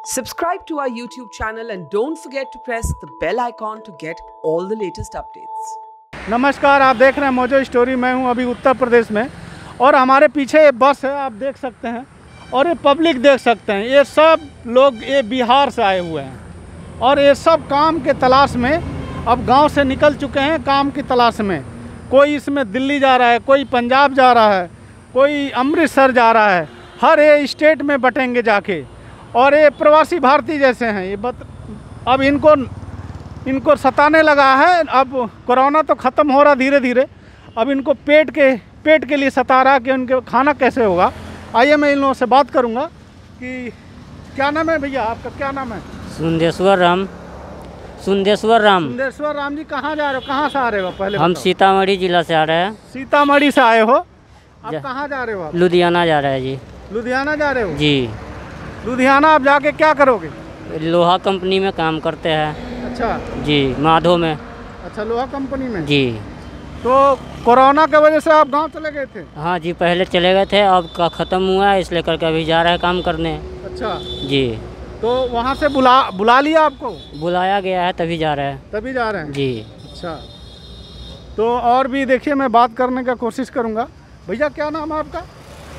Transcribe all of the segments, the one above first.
Subscribe to our YouTube channel and don't forget to press the bell icon to get all the latest updates. नमस्कार, आप देख रहे हैं mojo story. मैं हूं अभी उत्तर प्रदेश में और हमारे पीछे ये बस है, आप देख सकते हैं। और ये पब्लिक देख सकते हैं, ये सब लोग ये बिहार से आए हुए हैं और ये सब काम के तलाश में अब गांव से निकल चुके हैं काम की तलाश में। कोई इसमें दिल्ली जा रहा है, कोई पंजाब जा रहा है, कोई अमृतसर जा रहा है। हर ये स्टेट में बटेंगे जाके। और ये प्रवासी भारतीय जैसे हैं ये अब इनको सताने लगा है। अब कोरोना तो ख़त्म हो रहा धीरे धीरे, अब इनको पेट के लिए सता रहा कि उनके खाना कैसे होगा। आइए मैं इन लोगों से बात करूंगा कि क्या नाम है भैया, आपका क्या नाम है? सुंदेश्वर राम। सुंदेश्वर राम जी, कहाँ जा रहे हो, कहाँ से आ रहे हो? पहले हम सीतामढ़ी जिला से आ रहे हैं। सीतामढ़ी से आए हो? आप कहाँ जा रहे हो? लुधियाना जा रहे हैं जी। लुधियाना जा रहे हो जी। लुधियाना आप जाके क्या करोगे? लोहा कंपनी में काम करते हैं। अच्छा जी, माधो में। अच्छा, लोहा कंपनी में जी। तो कोरोना की वजह से आप गांव चले गए थे? हाँ जी, पहले चले गए थे, अब का ख़त्म हुआ है इसलिए करके अभी जा रहे हैं काम करने। अच्छा जी। तो वहाँ से बुला लिया आपको? बुलाया गया है तभी जा रहे हैं। तभी जा रहे हैं जी। अच्छा, तो और भी देखिए मैं बात करने का कोशिश करूँगा। भैया क्या नाम है आपका?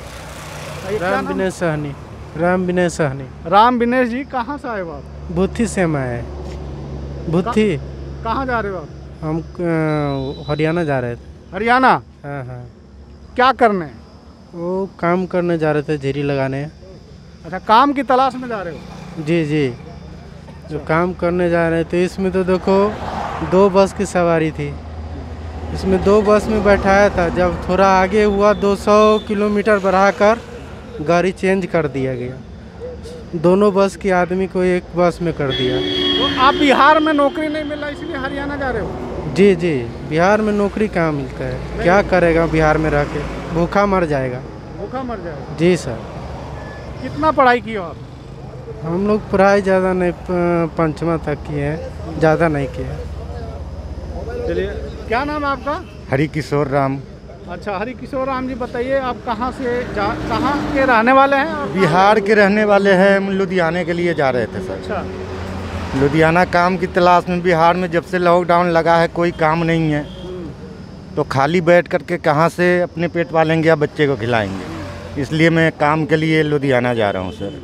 राम विनय सहनी। राम विनय सहनी। राम विनेश जी, कहाँ से आए हो आप? भूथी से हम आए। भूथी। कहाँ जा रहे हो आप? हम हरियाणा जा रहे थे। हरियाणा? हाँ हाँ। क्या करने? वो काम करने जा रहे थे, झेरी लगाने। अच्छा, काम की तलाश में जा रहे हो? जी जी, जो काम करने जा रहे थे। इसमें तो देखो 2 बस की सवारी थी, इसमें 2 बस में बैठाया था। जब थोड़ा आगे हुआ 200 किलोमीटर बढ़ाकर गाड़ी चेंज कर दिया गया, दोनों बस के आदमी को एक बस में कर दिया। तो आप बिहार में नौकरी नहीं मिला इसलिए हरियाणा जा रहे हो? जी जी, बिहार में नौकरी कहाँ मिलता है, क्या करेगा बिहार में रह के, भूखा मर जाएगा। भूखा मर जाएगा? जी सर। कितना पढ़ाई की हो आप? हम लोग पढ़ाई ज़्यादा नहीं, 5वीं तक किए हैं, ज़्यादा नहीं किए। चलिए, क्या नाम है आपका? हरिकिशोर राम। अच्छा, हरिकिशोर राम जी, बताइए आप कहाँ के रहने वाले हैं? और बिहार के रहने वाले हैं। हम लुधियाने के लिए जा रहे थे सर। अच्छा। लुधियाना काम की तलाश में। बिहार में जब से लॉकडाउन लगा है कोई काम नहीं है, तो खाली बैठ करके कहाँ से अपने पेट पालेंगे या बच्चे को खिलाएंगे, इसलिए मैं काम के लिए लुधियाना जा रहा हूँ सर।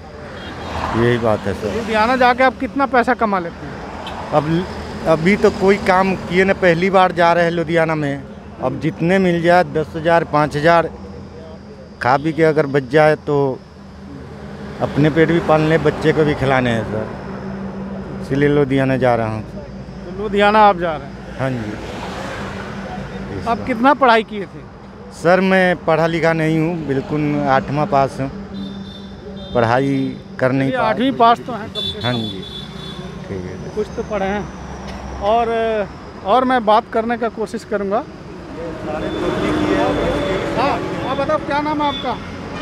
यही बात है सर। लुधियाना जाके आप कितना पैसा कमा लेते हैं? अभी तो कोई काम किए न, पहली बार जा रहे हैं लुधियाना में। अब जितने मिल जाए 10,000 5,000 खा पी के अगर बच जाए तो अपने पेट भी पालने, बच्चे को भी खिलाने हैं सर, इसलिए लुधियाना जा रहा हूँ। तो लुधियाना आप जा रहे हैं? हाँ जी। आप कितना पढ़ाई किए थे? सर मैं पढ़ा लिखा नहीं हूँ, बिल्कुल 8वां पास हूँ, पढ़ाई कर नहीं पा। 8वीं पास तो हैं कम से कम। हाँ जी, ठीक है। कुछ तो पढ़े हैं। और मैं बात करने का कोशिश करूँगा। हाँ, आप बताओ क्या नाम है आपका?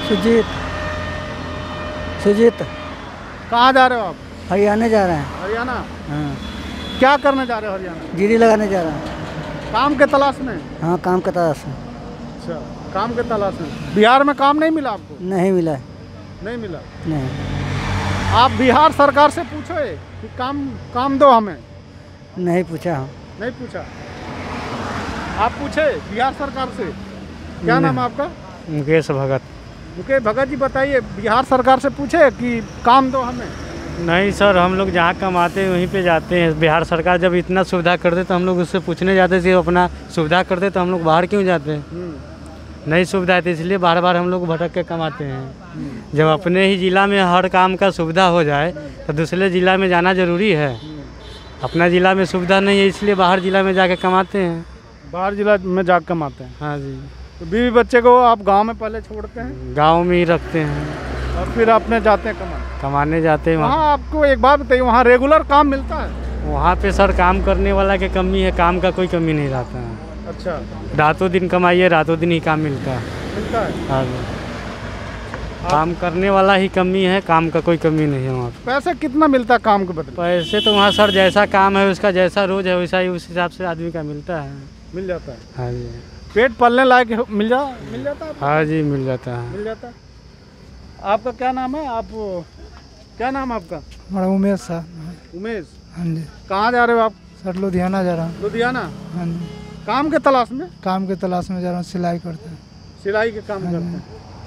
सुजीत। कहाँ जा रहे हो आप? हरियाणा जा रहे हैं। हरियाणा? हाँ। क्या करने जा रहे हो हरियाणा? जीरी लगाने जा रहे हैं। काम के तलाश में? हाँ, काम के तलाश में। अच्छा, काम के तलाश में। बिहार में काम नहीं मिला आपको? नहीं मिला। नहीं मिला? नहीं। आप बिहार सरकार से पूछो कि काम दो हमें। नहीं पूछा हम। नहीं पूछा? आप पूछे बिहार सरकार से? क्या नाम है आपका? मुकेश भगत। मुकेश भगत जी, बताइए बिहार सरकार से पूछे कि काम दो हमें? नहीं सर, हम लोग जहाँ कमाते हैं वहीं पे जाते हैं। बिहार सरकार जब इतना सुविधा कर दे तो हम लोग उससे पूछने जाते थे, अपना सुविधा कर दे तो हम लोग बाहर क्यों जाते हैं? नहीं सुविधा है इसलिए बार बार हम लोग भटक के कमाते हैं। जब अपने ही ज़िला में हर काम का सुविधा हो जाए तो दूसरे ज़िला में जाना ज़रूरी है। अपना ज़िला में सुविधा नहीं है इसलिए बाहर ज़िला में जाके कमाते हैं। बाहर जिला में जाकर कमाते हैं? हाँ जी। तो बीवी बच्चे को आप गांव में पहले छोड़ते हैं? गांव में ही रखते हैं और फिर अपने जाते हैं कमाने जाते हैं। वहाँ आपको एक बात बताइए, वहाँ रेगुलर काम मिलता है? वहाँ पे सर काम करने वाला की कमी है, काम का कोई कमी नहीं रहता है। अच्छा। रातों दिन कमाइए, रातों दिन ही काम मिलता है। हाँ जी। काम करने वाला ही कमी है, काम का कोई कमी नहीं है वहाँ। पैसा कितना मिलता है काम के बदले? पैसे तो वहाँ सर जैसा काम है उसका, जैसा रोज है वैसा ही उस हिसाब से आदमी का मिलता है। मिल जाता है? हाँ जी। पेट पालने लायक मिल जाता है? हाँ जी, मिल जाता है। मिल जाता है। आपका क्या नाम है? आप क्या नाम आपका? हमारा उमेश साहब। उमेश, हाँ जी। कहाँ जा रहे हो आप? सर लुधियाना जा रहा हूँ। लुधियाना, हाँ जी। काम के तलाश में? काम के तलाश में जा रहा हूँ, सिलाई करते हैं। सिलाई के काम करते हैं।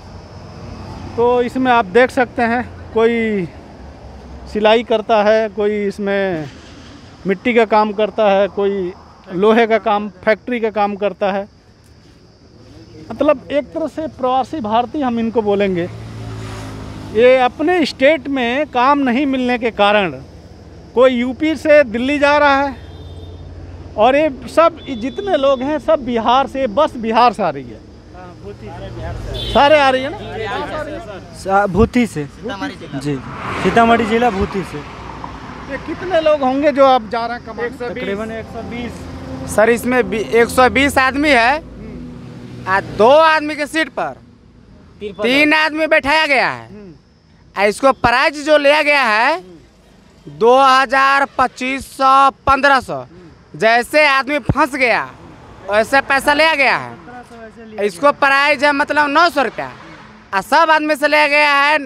तो इसमें आप देख सकते हैं कोई सिलाई करता है, कोई इसमें मिट्टी का काम करता है, कोई लोहे का काम, फैक्ट्री का काम करता है। मतलब एक तरह से प्रवासी भारतीय हम इनको बोलेंगे। ये अपने स्टेट में काम नहीं मिलने के कारण कोई यूपी से दिल्ली जा रहा है, और ये सब जितने लोग हैं सब बिहार से, बस बिहार से आ रही है। सारे आ रही है ना? भूती से जी, सीतामढ़ी जिला भूती से। ये कितने लोग होंगे जो आप जा रहे हैं कमाने? तकरीबन 120। सर इसमें 120 आदमी है, 2 आदमी के सीट पर 3 आदमी बैठाया गया है। इसको प्राइज जो लिया गया है 2000, 2500, 1500। जैसे आदमी फंस गया वैसे पैसा लिया गया है। इसको प्राइज है मतलब 900 रुपया, और सब आदमी से लिया गया है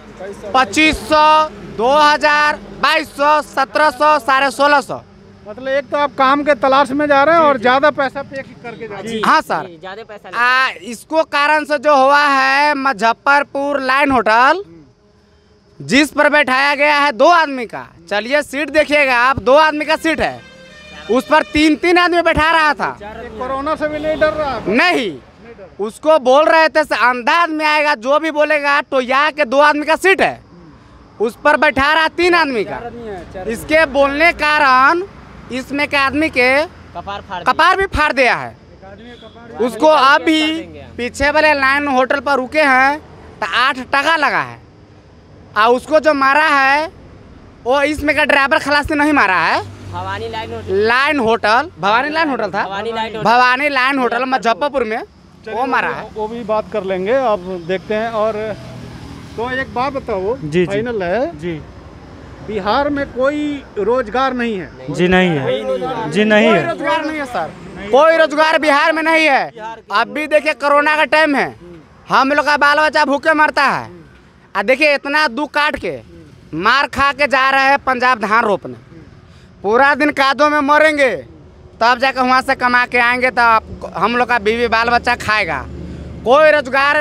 2500, 2000, 2200, 1700, 1650। मतलब एक तो आप काम के तलाश में जा रहे हैं और ज़्यादा पैसा पे करके जा रहे हैं। हाँ सर, ज़्यादा पैसा इसको कारण से जो हुआ है मुजफ्फरपुर लाइन होटल, जिस पर बैठाया गया है 2 आदमी का। चलिए सीट देखिएगा आप, 2 आदमी का सीट है, उस पर 3-3 आदमी बैठा रहा था। कोरोना से भी नहीं डर रहा? नहीं, उसको बोल रहे थे अंधा आदमी आएगा, जो भी बोलेगा तो यहाँ के 2 आदमी का सीट है, उस पर बैठा रहा 3 आदमी का। इसके बोलने कारण इसमें के आदमी के कपार भी फाड़ दिया है। उसको अभी पीछे वाले लाइन होटल पर रुके हैं तो 8 टका लगा है, और उसको जो मारा है वो इसमें का ड्राइवर खलासी नहीं मारा है। भवानी लाइन होटल था, भवानी लाइन होटल मुजफ्फरपुर में वो मारा है। वो भी बात कर लेंगे, अब देखते हैं। और तो एक बात बताओ, जी फाइनल है जी, बिहार में कोई रोजगार नहीं है? जी नहीं है, जी नहीं है, रोजगार नहीं है सर, कोई रोजगार बिहार में नहीं है। अब भी देखिए कोरोना का टाइम है, हम लोग का बाल बच्चा भूखे मरता है। और देखिए इतना दुख काट के मार खा के जा रहे हैं पंजाब धान रोपने, पूरा दिन कादों में मरेंगे, तब जाकर वहाँ से कमा के आएंगे तो हम लोग का बीवी बाल बच्चा खाएगा। कोई रोजगार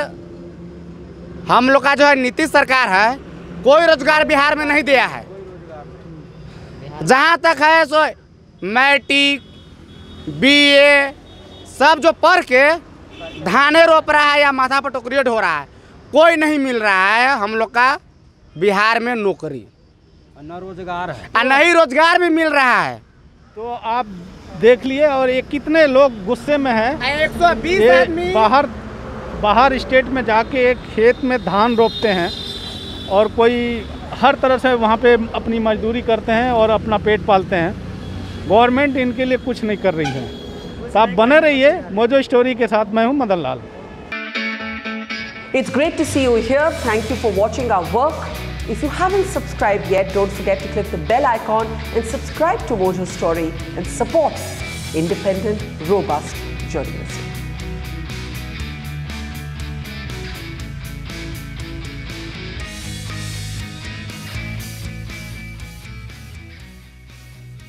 हम लोग का जो है नीतीश सरकार है, कोई रोजगार बिहार में नहीं दिया है। जहाँ तक है सो मैट्रिक, BA सब जो पढ़ के धाने रोप रहा है या माथा पर टोकरी ढो रहा है, कोई नहीं मिल रहा है हम लोग का बिहार में नौकरी, न रोजगार है, और नहीं रोजगार भी मिल रहा है। तो आप देख लिए, और ये कितने लोग गुस्से में हैं। 120 ये आदमी बाहर स्टेट में जाके एक खेत में धान रोपते हैं, और कोई हर तरह से वहाँ पे अपनी मजदूरी करते हैं और अपना पेट पालते हैं। गवर्नमेंट इनके लिए कुछ नहीं कर रही है। तो आप बने रहिए मोजो स्टोरी के साथ। मैं हूँ Madan Lal. It's great to see you here. Thank you for watching our work. If you haven't subscribed yet, don't forget to click the bell icon and subscribe to Mojo Story and support independent, robust journalism.